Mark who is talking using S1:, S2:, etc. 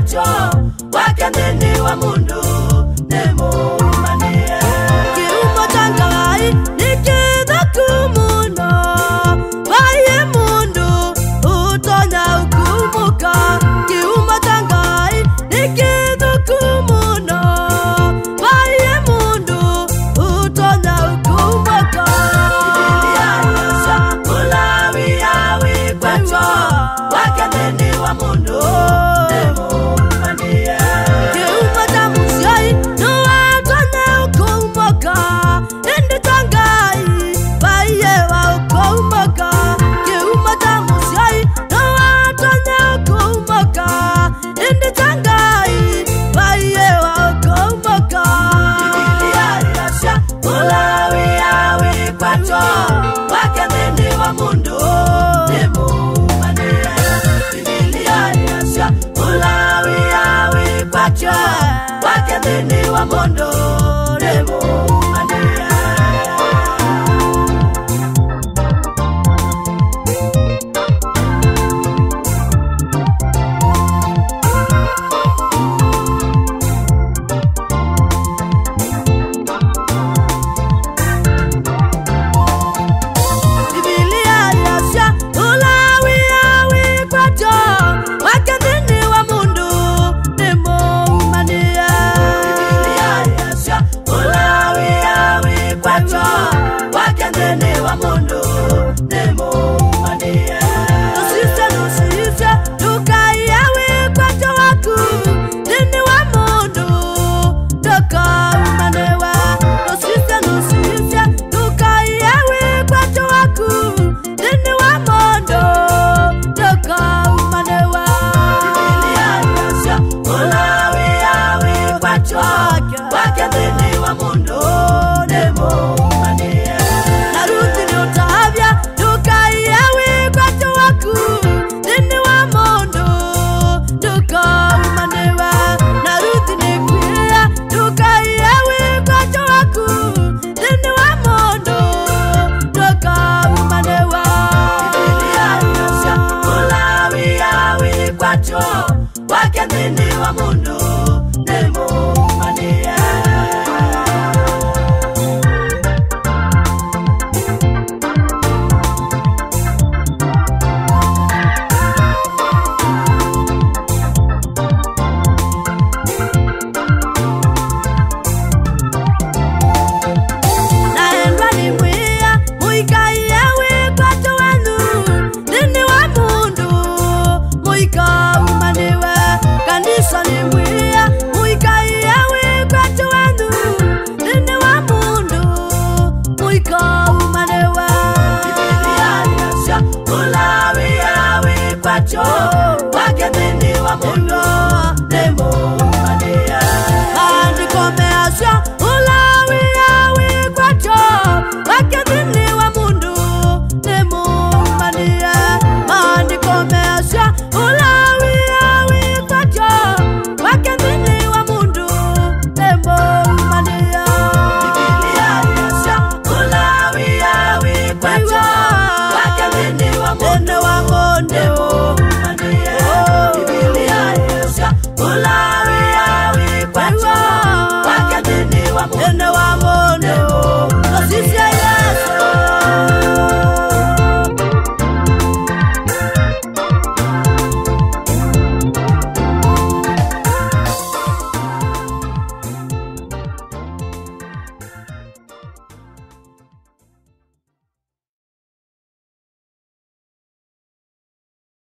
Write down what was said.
S1: kwacho wakendeni wa mundu nemumanie kiumo changai nikithakumuno vaye mundu utonya ukumuka kiumo changai nikithakumuno vaye mundu utonya ukumuka ulawi yawi kwacho wakendeni wa mundu nemumanie kiumo chamusiai nuwatonya ukumuka indi changai vaye wa ukumuka kiumo chamusiai nuwatonya ukumuka indi changai vaye wa ukumuka Bibiliaria ulawi yawi kwacho wakendeni wa mundu nemumanie Bibiliaria ulawi yawi kwacho wakendeni wa mundu nemumanie wakendeni wa mundu nemumanie naendwa ni mwia muikai yawe kwacho wanu nini wa mundu muika umaniwe kanisa ni mwia muikai yawe kwacho wanu nini wa mundu muika umaniwe Bibiliaria ulawi yawe kwacho wakendeni wa mundu nemumanie maandiko measya ulawi yawe kwacho wakendeni wa mundu nemumanie maandiko measya ulawi yawe kwacho wakendeni wa mundu nemumanie Bibiliaria ulawi yawe kwacho